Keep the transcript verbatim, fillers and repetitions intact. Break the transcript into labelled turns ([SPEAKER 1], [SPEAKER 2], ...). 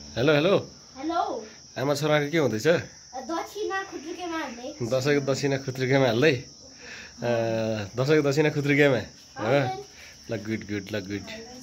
[SPEAKER 1] Hello hello
[SPEAKER 2] hello
[SPEAKER 1] आमा छोराको के हुँदैछ?
[SPEAKER 2] दक्षिणा खुत्रुकेमा हाल्दै
[SPEAKER 1] दसैँको दक्षिणा खुत्रुकेमा हाल्दै दसैँको दक्षिणा खुत्रुकेमा ल गुड गुड ल गुड